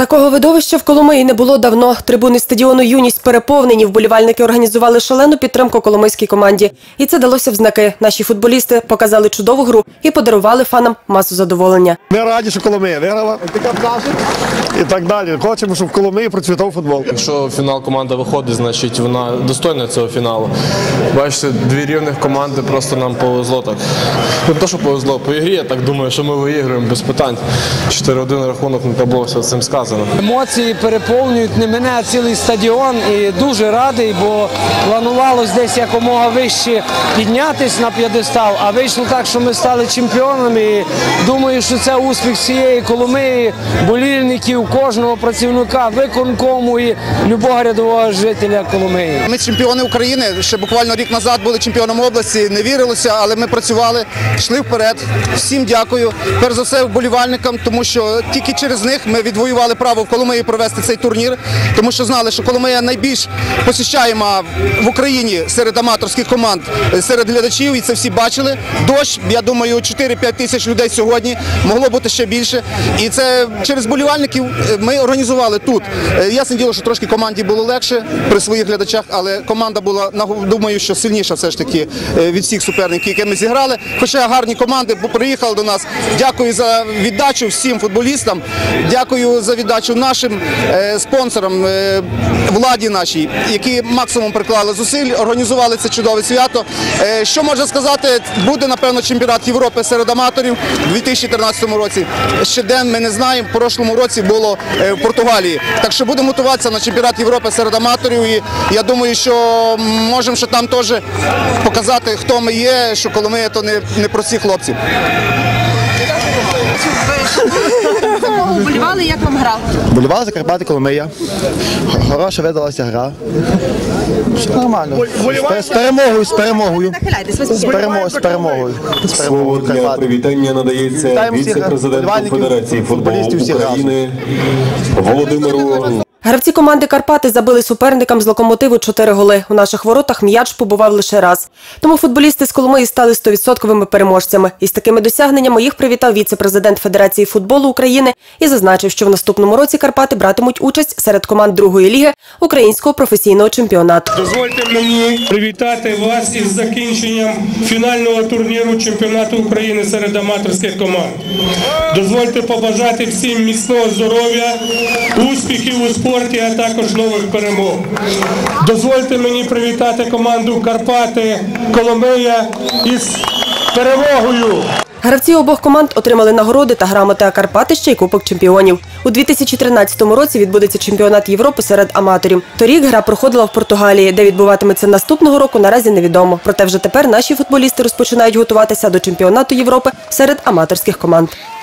Такого видовища в Коломиї не було давно. Трибуни стадіону «Юність» переповнені. Вболівальники організували шалену підтримку коломийській команді. І це далося в знаки. Наші футболісти показали чудову гру і подарували фанам масу задоволення. Ми раді, що Коломия виграла і так далі. Хочемо, щоб в Коломиї процвітав футбол. Якщо в фінал команда виходить, значить вона достойна цього фіналу. Бачите, дві рівних команди, просто нам повезло так. Не те, що повезло, по ігрі, я так думаю, що ми виіграємо без питань. 4-1 рахунок на табло, все цим сказано. Емоції переповнюють не мене, а цілий стадіон. І дуже радий, бо планувалось десь якомога вище піднятись на п'єдестал, а вийшло так, що ми стали чемпіонами. І думаю, що це успіх всієї Коломиї, болільників, кожного працівника, виконкому і любого рядового жителя Коломиї. Ми чемпіони України, ще буквально рік назад були чемпіоном області, не вірилося, але ми працювали, йшли вперед. Всім дякую. Перш за все вболівальникам, тому що тільки через них ми відвоювали право в Коломиї провести цей турнір, тому що знали, що Коломия найбільш посещаєма в Україні серед аматорських команд, серед глядачів, і це всі бачили. Дощ, я думаю, 4-5 тисяч людей сьогодні, могло бути ще більше. І це через вболівальників ми організували тут. Ясне діло, що трошки команді було легше при своїх глядачах, але команда була, думаю, що сильніша все ж таки від всіх суперників, які ми зіграли. Хоча гарні команди приїхали до нас. Дякую за віддачу всім футболістам, дякую за віддачу нашим спонсорам, владі нашій, які максимум приклали зусиль, організували це чудове свято. Що можна сказати, буде, напевно, чемпіонат Європи серед аматорів у 2013 році. Ще день ми не знаємо, в прошлому році було в Португалії. Так що будемо готуватися на чемпіонат Європи серед аматорів, і я думаю, що можемо ще там теж показати, хто ми є, що Коломия – то не прості хлопці. Вболівали, як вам гра? Вболівали за Карпати, Коломия. Хороша видалася гра. Все нормально. З перемогою. Слово для привітання надається віце-президенту Федерації футболу України Володимиру. Гравці команди «Карпати» забили суперникам з «Локомотиву» 4 голи. У наших воротах м'яч побував лише раз. Тому футболісти з Коломиї стали 100% переможцями. І з такими досягненнями їх привітав віце-президент Федерації футболу України і зазначив, що в наступному році «Карпати» братимуть участь серед команд другої ліги Українського професійного чемпіонату. Дозвольте мені привітати вас із закінченням фінального турніру чемпіонату України серед аматорських команд. Дозвольте побажати всім міцного здоров'я, успіхів у спорті, а також нових перемог. Дозвольте мені привітати команду «Карпати» Коломия із перемогою. Гравці обох команд отримали нагороди та грамоти, а «Карпати» ще й Кубок чемпіонів. У 2013 році відбудеться чемпіонат Європи серед аматорів. Торік гра проходила в Португалії, де відбуватиметься наступного року, наразі невідомо. Проте вже тепер наші футболісти розпочинають готуватися до чемпіонату Європи серед аматорських команд.